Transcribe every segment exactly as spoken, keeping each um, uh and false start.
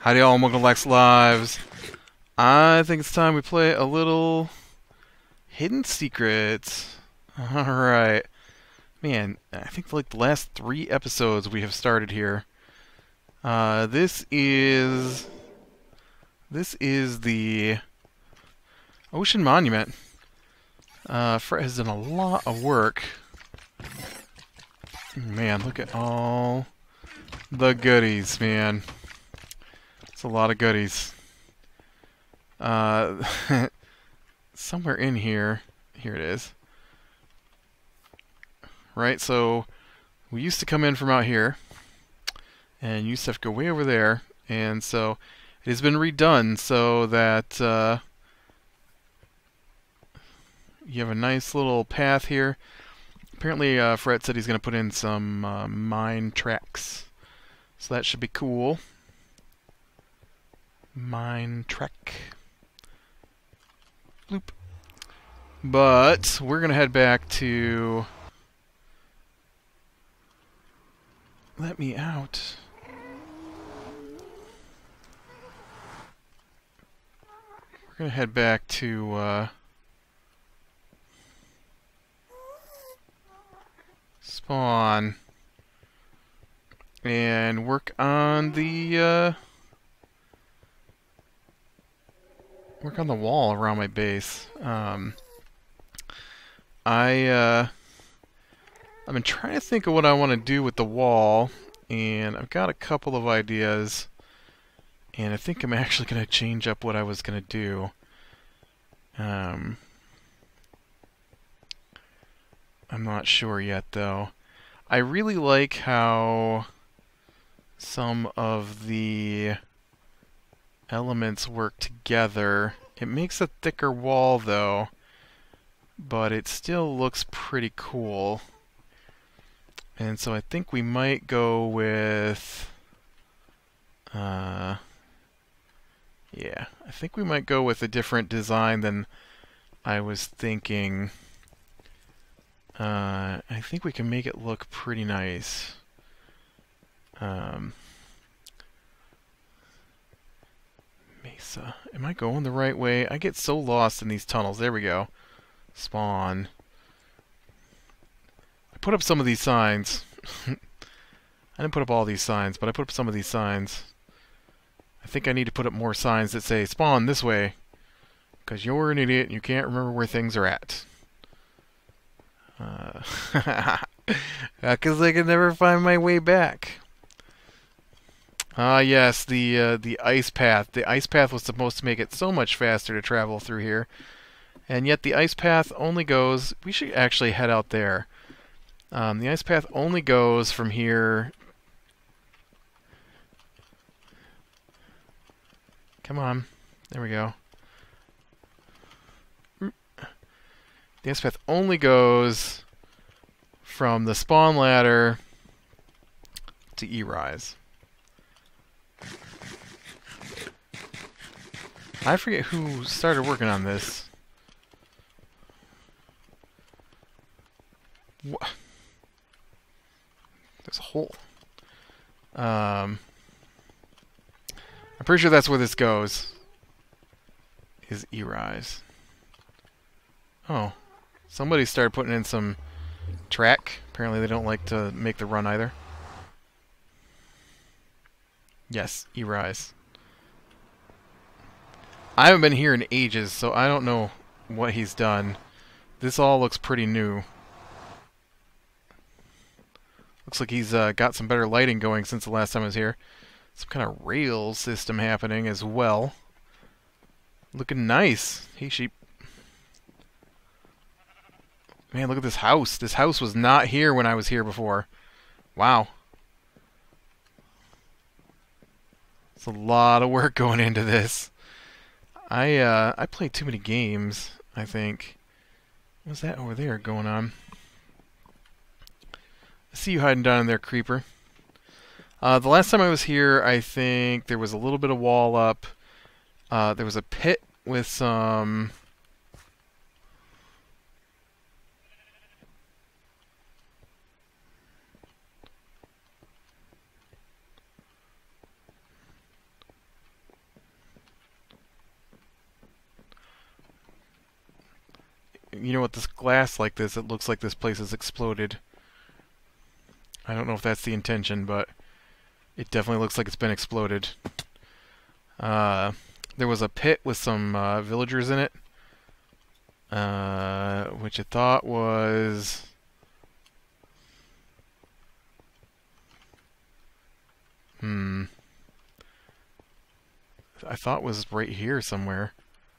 Howdy all, welcome to Lex Lives. I think it's time we play a little Hidden Secrets. Alright. Man, I think like the last three episodes we have started here. Uh, this is... This is the Ocean Monument. Uh, Fred has done a lot of work. Man, look at all the goodies, man. It's a lot of goodies. Uh, somewhere in here, here it is. Right, so we used to come in from out here, and you used to have to go way over there, and so it has been redone so that uh, you have a nice little path here. Apparently, uh, Fred said he's going to put in some uh, mine tracks, so that should be cool. Mine track. Bloop. But we're going to head back to... Let me out. We're going to head back to... Uh, spawn. And work on the... Uh, work on the wall around my base. Um, I, uh, I've been trying to think of what I want to do with the wall, and I've got a couple of ideas, and I think I'm actually going to change up what I was going to do. Um, I'm not sure yet, though. I really like how some of the elements work together. It makes a thicker wall though, but it still looks pretty cool. And so I think we might go with uh yeah, I think we might go with a different design than I was thinking. Uh I think we can make it look pretty nice. Um Mesa. Am I going the right way? I get so lost in these tunnels. There we go. Spawn. I put up some of these signs. I didn't put up all these signs, but I put up some of these signs. I think I need to put up more signs that say, spawn this way. Because you're an idiot and you can't remember where things are at. Uh, because I can never find my way back. Ah, uh, yes, the uh, the ice path. The ice path was supposed to make it so much faster to travel through here, and yet the ice path only goes... We should actually head out there. Um, the ice path only goes from here... Come on. There we go. The ice path only goes from the spawn ladder to E-Rise. I forget who started working on this. What? There's a hole. Um, I'm pretty sure that's where this goes. Is E-Rise. Oh. Somebody started putting in some track. Apparently they don't like to make the run either. Yes, E-Rise. I haven't been here in ages, so I don't know what he's done. This all looks pretty new. Looks like he's uh, got some better lighting going since the last time I was here. Some kind of rail system happening as well. Looking nice. Hey, sheep. Man, look at this house. This house was not here when I was here before. Wow. It's a lot of work going into this. I uh, I played too many games, I think. What's that over there going on? I see you hiding down in there, creeper. Uh, the last time I was here, I think there was a little bit of wall up. Uh, there was a pit with some... you know, with this glass like this, it looks like this place has exploded. I don't know if that's the intention, but it definitely looks like it's been exploded. Uh, there was a pit with some uh, villagers in it, uh, which I thought was... Hmm. I thought was right here somewhere.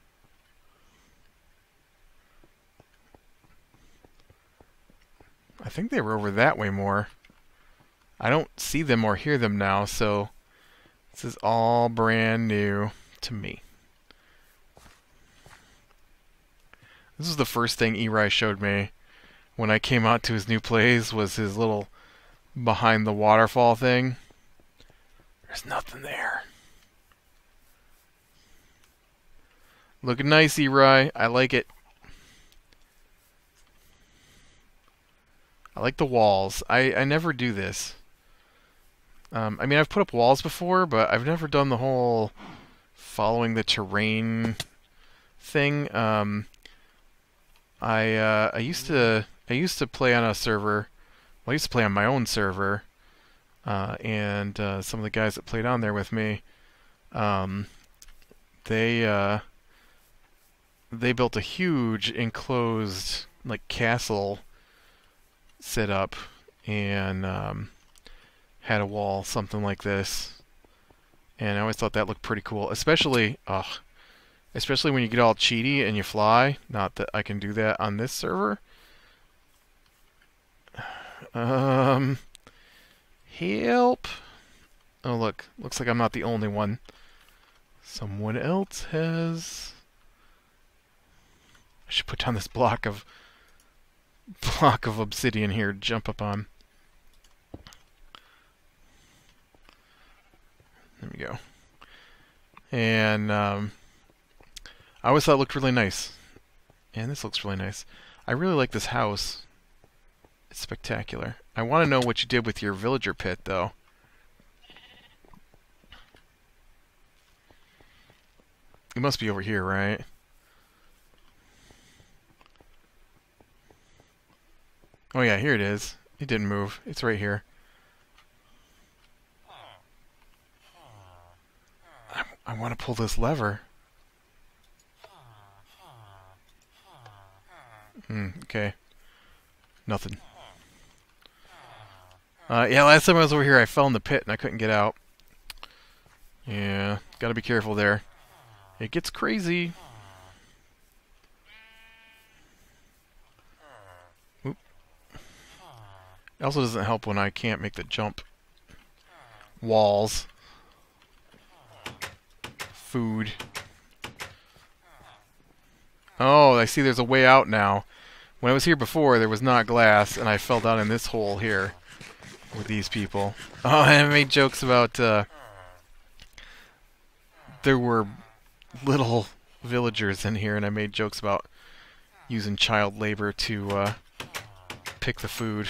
I think they were over that way more. I don't see them or hear them now, so this is all brand new to me. This is the first thing Eri showed me when I came out to his new place, was his little behind the waterfall thing. There's nothing there. Looking nice, Eri. I like it. I like the walls. I, I never do this. Um, I mean, I've put up walls before, but I've never done the whole following the terrain thing. Um, I uh, I used to I used to play on a server. Well, I used to play on my own server, uh, and uh, some of the guys that played on there with me, um, they uh, they built a huge enclosed like castle set up, and um, had a wall something like this, and I always thought that looked pretty cool, especially uh, especially when you get all cheaty and you fly. Not that I can do that on this server. Um, help! Oh look, looks like I'm not the only one. Someone else has. I should put down this block of block of obsidian here to jump up on. There we go. And um, I always thought it looked really nice. And this looks really nice. I really like this house. It's spectacular. I want to know what you did with your villager pit, though. It must be over here, right? Oh yeah, here it is. It didn't move. It's right here. I, I want to pull this lever. Hmm, okay. Nothing. Uh, yeah, last time I was over here, I fell in the pit and I couldn't get out. Yeah, gotta be careful there. It gets crazy. Oop. It also doesn't help when I can't make the jump. Walls. Food. Oh, I see there's a way out now. When I was here before, there was not glass, and I fell down in this hole here with these people. Oh, and I made jokes about uh, there were little villagers in here, and I made jokes about using child labor to uh, pick the food.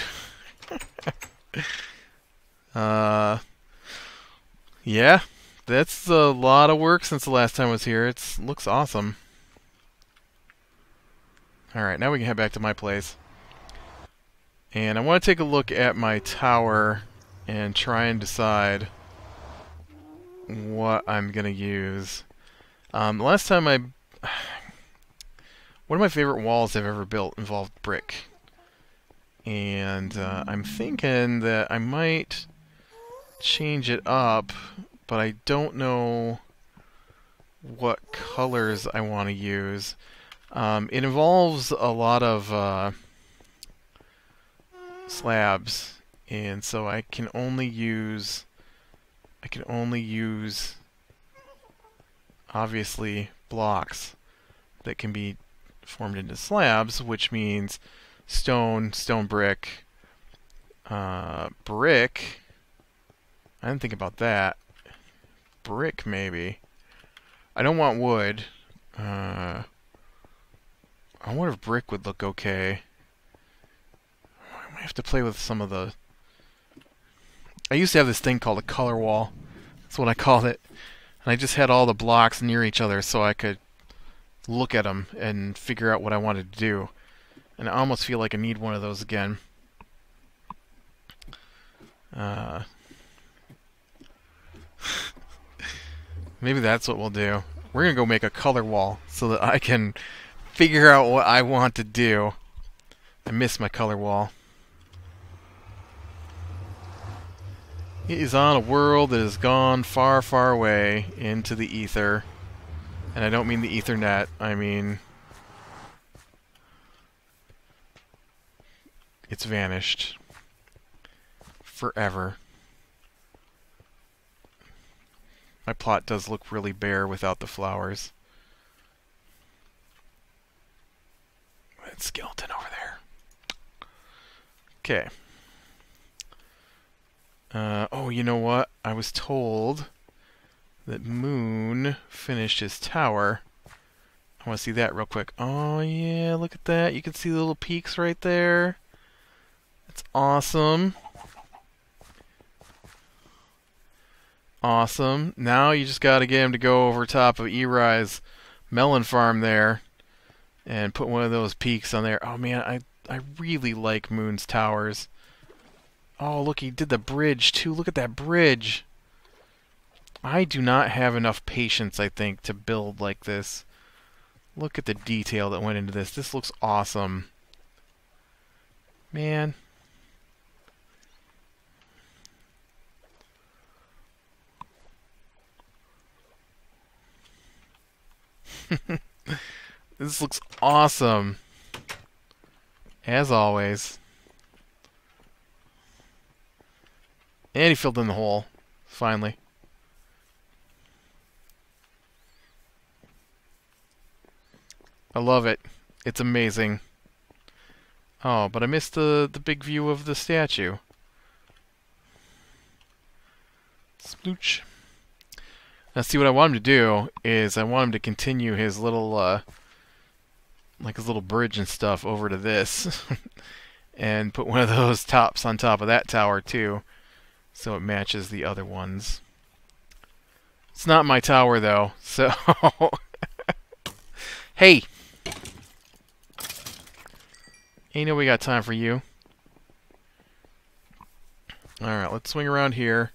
uh, yeah, that's a lot of work since the last time I was here. It looks awesome. Alright, now we can head back to my place. And I want to take a look at my tower and try and decide what I'm going to use. Um, the last time I... One of my favorite walls I've ever built involved brick. And uh, I'm thinking that I might change it up, but I don't know what colors I want to use. Um, it involves a lot of uh, slabs, and so I can only use I can only use obviously blocks that can be formed into slabs, which means stone, stone brick, uh, brick. I didn't think about that. Brick maybe. I don't want wood. Uh, I wonder if brick would look okay. I might have to play with some of the... I used to have this thing called a color wall. That's what I called it. And I just had all the blocks near each other so I could look at them and figure out what I wanted to do. And I almost feel like I need one of those again. Uh, maybe that's what we'll do. We're going to go make a color wall so that I can figure out what I want to do. I miss my color wall. It is on a world that has gone far, far away into the ether. And I don't mean the Ethernet, I mean... it's vanished. Forever. My plot does look really bare without the flowers. That skeleton over there. Okay. Uh, oh, you know what? I was told that Moon finished his tower. I want to see that real quick. Oh, yeah, look at that. You can see the little peaks right there. That's awesome. Awesome. Now you just got to get him to go over top of Eri's melon farm there and put one of those peaks on there. Oh, man, I, I really like Moon's towers. Oh, look, he did the bridge, too. Look at that bridge. I do not have enough patience, I think, to build like this. Look at the detail that went into this. This looks awesome. Man. This looks awesome. As always. And he filled in the hole. Finally. I love it. It's amazing. Oh, but I missed the, the big view of the statue. Splooch. Now, see, what I want him to do is I want him to continue his little, uh, like his little bridge and stuff over to this. And put one of those tops on top of that tower, too. So it matches the other ones. It's not my tower, though, so... Hey! Ain't no we got time for you. Alright, let's swing around here.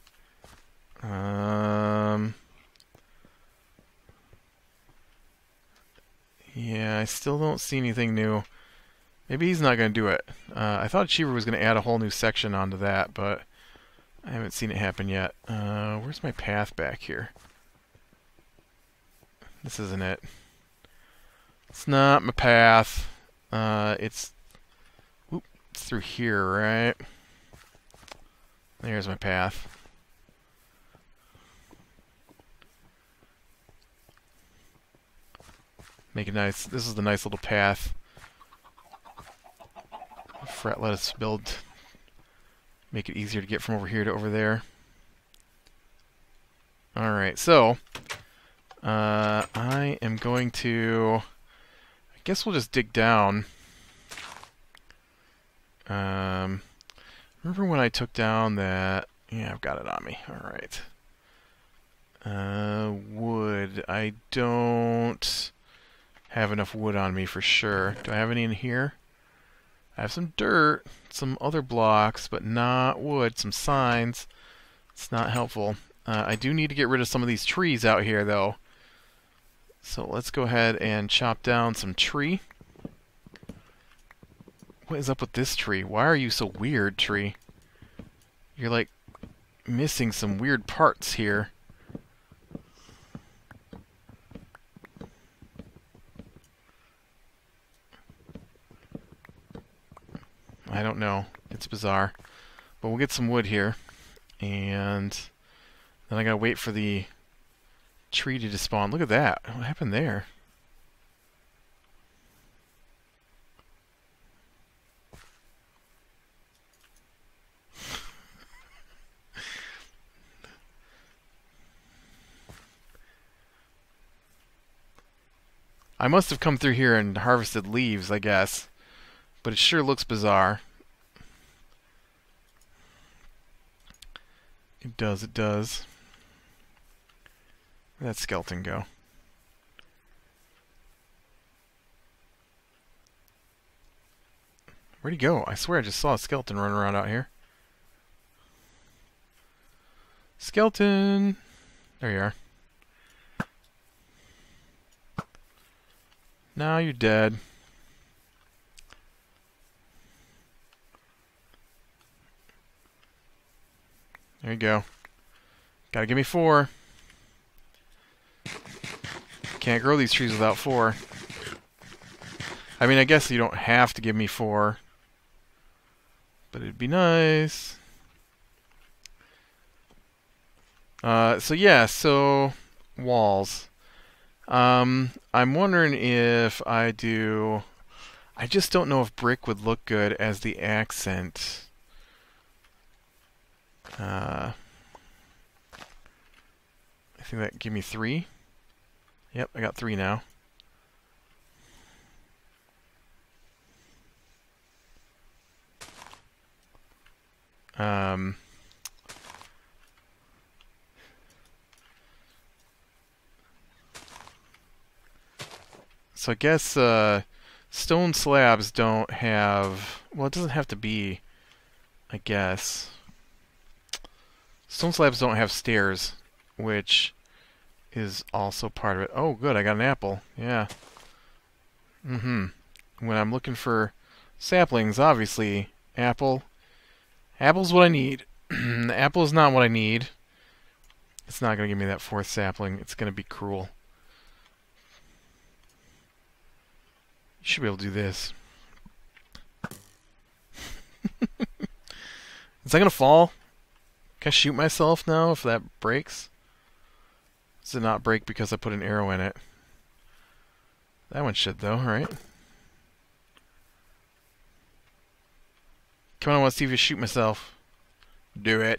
Um... Yeah, I still don't see anything new. Maybe he's not going to do it. Uh, I thought Cheever was going to add a whole new section onto that, but I haven't seen it happen yet. Uh, where's my path back here? This isn't it. It's not my path. Uh, it's, whoop, it's through here, right? There's my path. Make it nice. This is the nice little path. Fret let us build. Make it easier to get from over here to over there. Alright, so uh, I am going to, I guess we'll just dig down. Um, remember when I took down that, yeah, I've got it on me. Alright. Uh, wood. I don't have enough wood on me for sure. Do I have any in here? I have some dirt, some other blocks, but not wood, some signs. It's not helpful. Uh, I do need to get rid of some of these trees out here, though. So let's go ahead and chop down some tree. What is up with this tree? Why are you so weird, tree? You're, like, missing some weird parts here. I don't know. It's bizarre. But we'll get some wood here. And then I gotta wait for the tree to despawn. Look at that. What happened there? I must have come through here and harvested leaves, I guess. But it sure looks bizarre. It does, it does. Where'd that skeleton go? Where'd he go? I swear I just saw a skeleton running around out here. Skeleton! There you are. Now you're dead. There you go. Gotta give me four. Can't grow these trees without four. I mean, I guess you don't have to give me four. But it'd be nice. Uh, so yeah, so walls. Um, I'm wondering if I do... I just don't know if brick would look good as the accent. Uh, I think that give me three. Yep, I got three now. Um... So I guess uh, stone slabs don't have... Well, it doesn't have to be, I guess. Stone slabs don't have stairs, which is also part of it. Oh, good, I got an apple. Yeah. Mm-hmm. When I'm looking for saplings, obviously, apple. Apple's what I need. The apple is not what I need. It's not going to give me that fourth sapling. It's going to be cruel. You should be able to do this. Is that gonna fall? Can I shoot myself now if that breaks? Does it not break because I put an arrow in it? That one should though, right? Come on, I want to see if you shoot myself. Do it.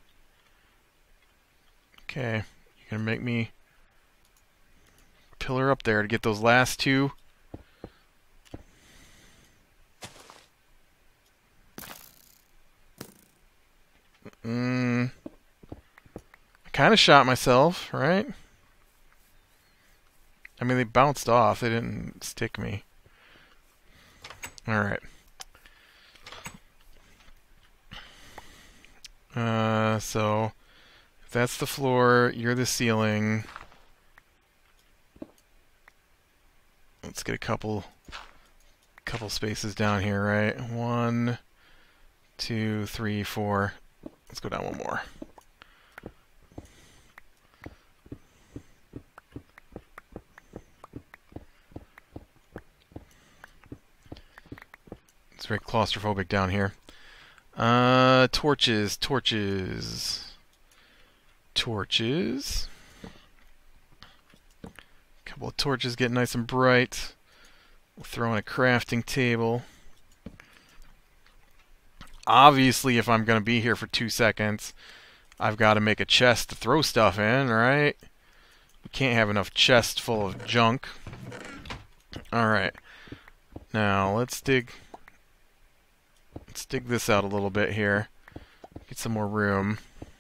Okay. You're gonna make me pillar up there to get those last two. Mm, I kind of shot myself, right? I mean, they bounced off. They didn't stick me. Alright. Uh, so, if that's the floor, you're the ceiling. Let's get a couple, couple spaces down here, right? One, two, three, four. Let's go down one more. It's very claustrophobic down here. Uh, torches, torches, torches. Couple of torches get nice and bright. We'll throw in a crafting table. Obviously, if I'm going to be here for two seconds, I've got to make a chest to throw stuff in, right? We can't have enough chests full of junk. Alright. Now, let's dig... Let's dig this out a little bit here. Get some more room.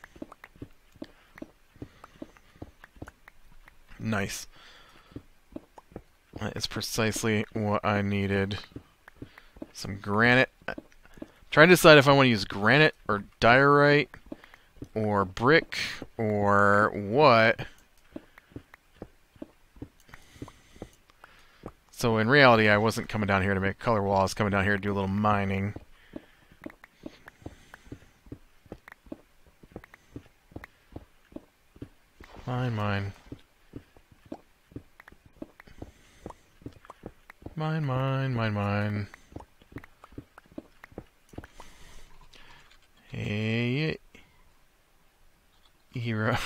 Nice. That is precisely what I needed. Some granite. Trying to decide if I want to use granite or diorite or brick or what. So in reality, I wasn't coming down here to make a color wall. I was coming down here to do a little mining. Mine, mine. Mine, mine, mine, mine. Hey, hero.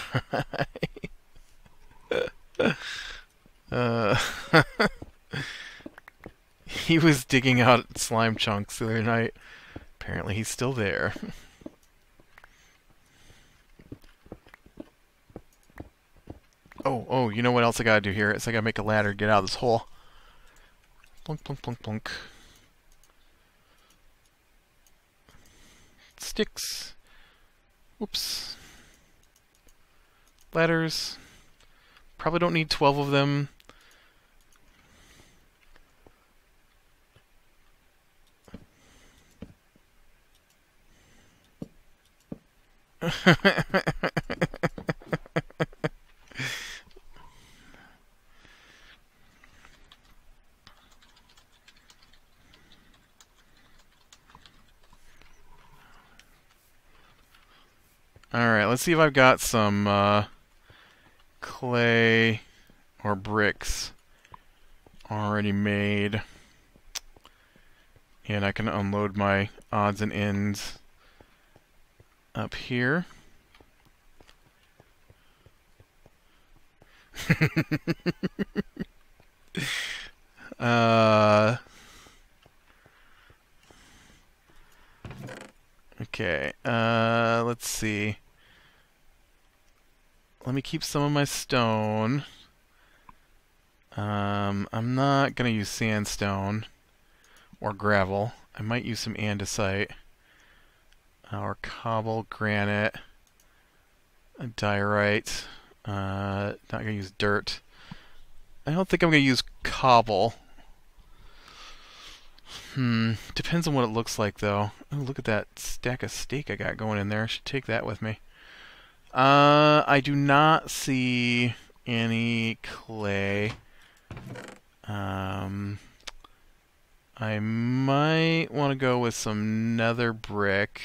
uh, he was digging out slime chunks the other night. Apparently he's still there. Oh, oh, you know what else I gotta do here? It's I gotta make a ladder to get out of this hole. Plunk, plunk, plunk, plunk. Sticks. Whoops. Ladders. Probably don't need twelve of them. Alright, let's see if I've got some uh, clay or bricks already made. And I can unload my odds and ends up here. uh, okay, uh, let's see. Let me keep some of my stone. Um, I'm not going to use sandstone or gravel. I might use some andesite or cobble, granite, diorite. Uh, not going to use dirt. I don't think I'm going to use cobble. Hmm, depends on what it looks like though. Oh, look at that stack of steak I got going in there. I should take that with me. Uh, I do not see any clay. Um, I might want to go with some nether brick.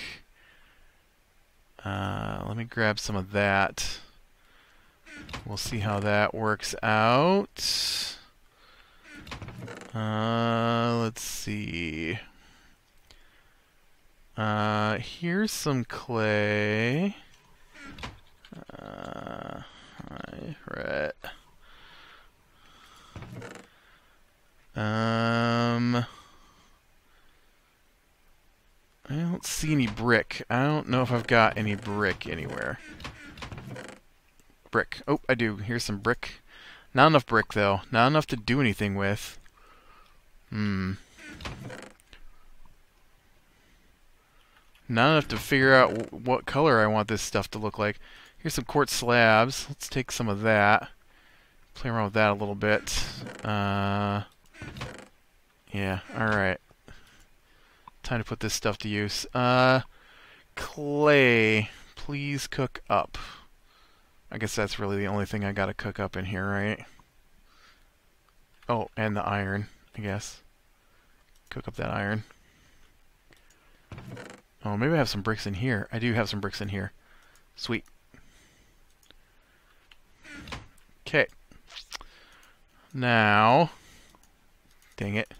Uh, let me grab some of that. We'll see how that works out. Uh, let's see. Uh, here's some clay. Uh, right. Um, I don't see any brick. I don't know if I've got any brick anywhere. Brick. Oh, I do. Here's some brick. Not enough brick, though. Not enough to do anything with. Hmm. Not enough to figure out w what color I want this stuff to look like. Here's some quartz slabs. Let's take some of that. Play around with that a little bit. Uh, yeah, alright. Time to put this stuff to use. Uh, clay. Please cook up. I guess that's really the only thing I gotta cook up in here, right? Oh, and the iron, I guess. Cook up that iron. Oh, maybe I have some bricks in here. I do have some bricks in here. Sweet. Okay. Now, dang it.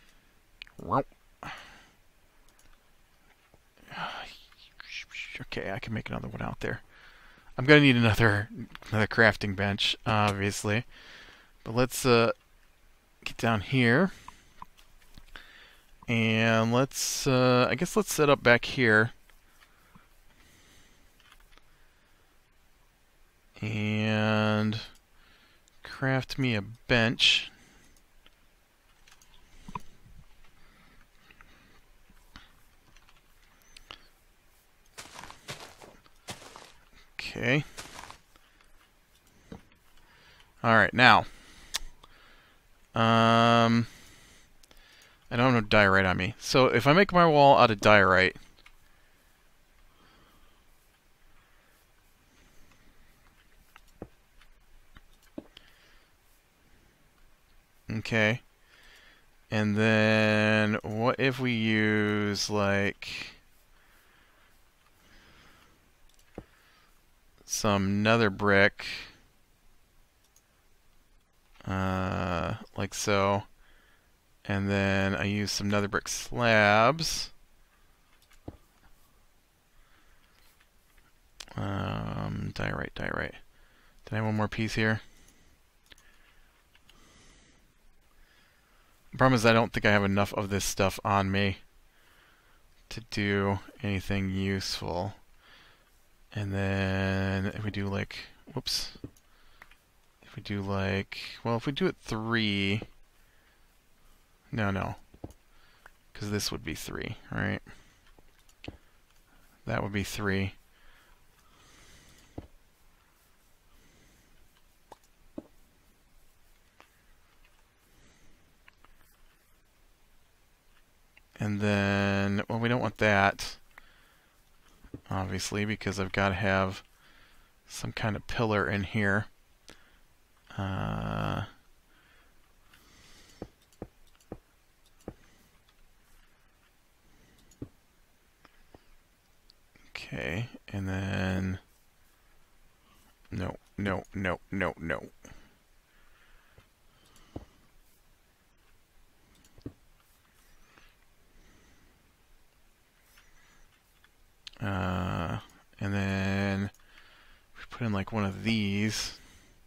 Okay, I can make another one out there. I'm gonna need another another crafting bench, obviously. But let's uh, get down here. And let's, uh, I guess let's set up back here. And craft me a bench. Okay. Alright, now. Um, I don't have no diorite on me. So if I make my wall out of diorite, okay. And then what if we use like some nether brick, uh, like so, and then I use some nether brick slabs. Um, diorite, diorite. Did I have one more piece here? The problem is I don't think I have enough of this stuff on me to do anything useful. And then if we do like, whoops. If we do like, well, if we do it three, no, no. Because this would be three, right? That would be three. And then, well, we don't want that, obviously. obviously, because I've got to have some kind of pillar in here. Uh, okay, and then no, no, no, no, no. Uh, and then we put in like one of these.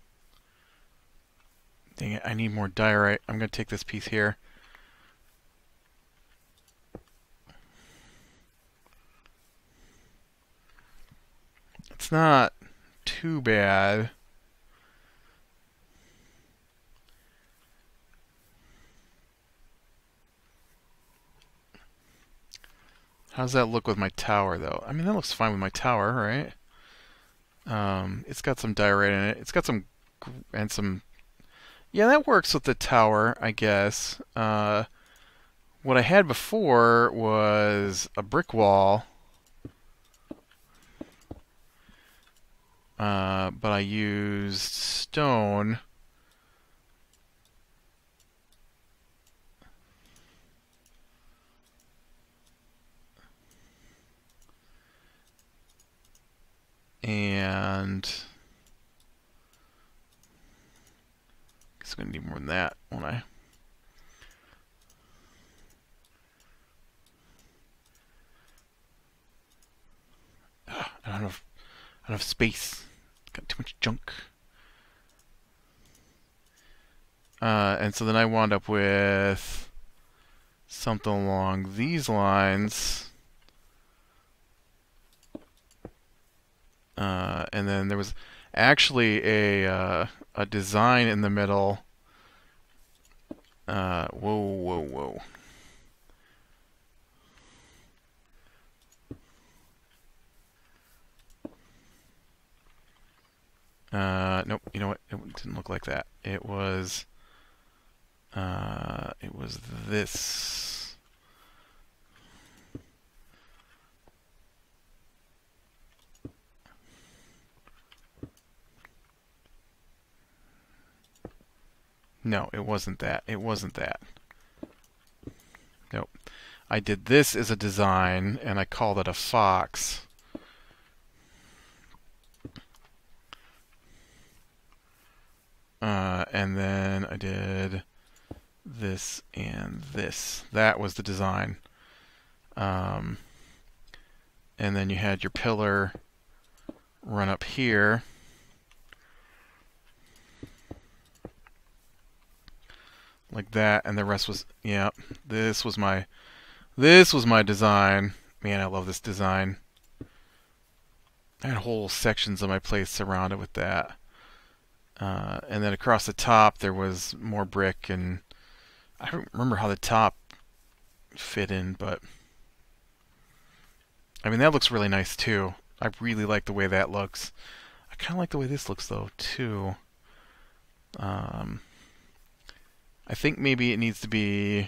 Dang it, I need more diorite. I'm going to take this piece here. It's not too bad. How does that look with my tower, though? I mean, that looks fine with my tower, right? Um, it's got some diorite in it. It's got some, and some, yeah, that works with the tower, I guess. Uh, what I had before was a brick wall, uh, but I used stone. And I guess I'm gonna need more than that, won't I? Ugh, I don't have I don't have space. Got too much junk. Uh, and so then I wound up with something along these lines. Uh, and then there was actually a uh, a design in the middle. Uh, whoa, whoa, whoa. Uh, nope. You know what? It didn't look like that. It was. Uh, it was this. No, it wasn't that. It wasn't that. Nope. I did this as a design, and I called it a fox. Uh, and then I did this and this. That was the design. Um, and then you had your pillar run up here. Like that, and the rest was, yeah, this was my, this was my design. Man, I love this design. I had whole sections of my place surrounded with that. Uh, and then across the top there was more brick, and I don't remember how the top fit in, but I mean, that looks really nice too. I really like the way that looks. I kind of like the way this looks though too. Um, I think maybe it needs to be,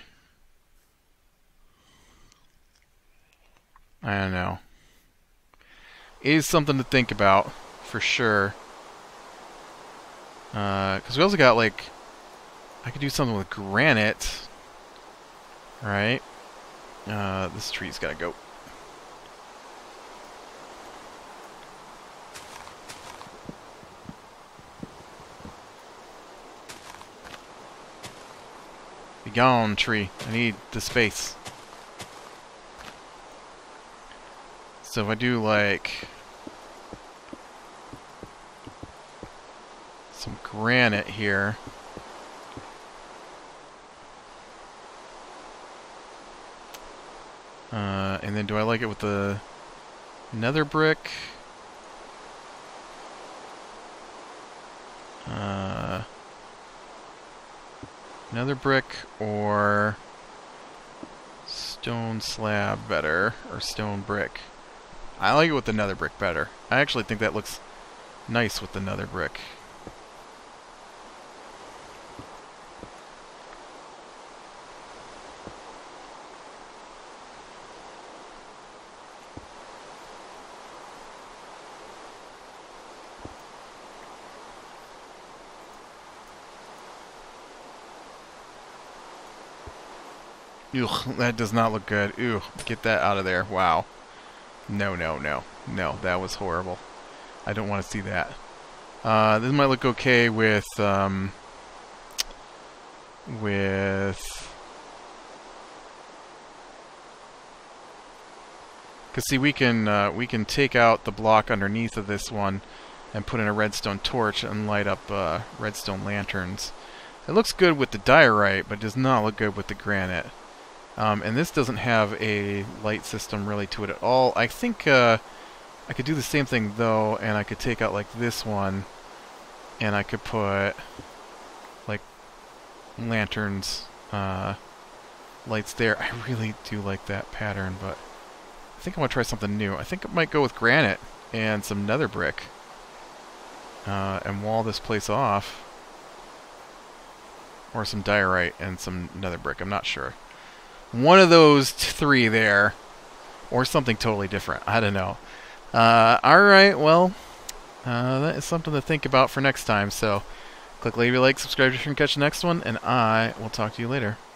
I don't know. It is something to think about for sure. Because uh, we also got like, I could do something with granite, right? Uh, this tree's gotta go. Be gone, tree. I need the space. So if I do like some granite here. Uh, and then do I like it with the nether brick? Uh, nether brick or stone slab better, or stone brick? I like it with the nether brick better. I actually think that looks nice with the nether brick. Ugh, that does not look good. Ew, get that out of there. Wow. No, no, no. No, that was horrible. I don't want to see that. Uh, this might look okay with, um... with... Because see, we can, uh, we can take out the block underneath of this one and put in a redstone torch and light up uh, redstone lanterns. It looks good with the diorite, but does not look good with the granite. Um, and this doesn't have a light system really to it at all. I think uh, I could do the same thing though, and I could take out like this one, and I could put like lanterns, uh, lights there. I really do like that pattern, but I think I want to try something new. I think it might go with granite and some nether brick. Uh, and wall this place off. Or some diorite and some nether brick. I'm not sure. One of those three there. Or something totally different. I don't know. Uh, Alright, well. Uh, that is something to think about for next time. So, click leave a like, subscribe if you can catch the next one. And I will talk to you later.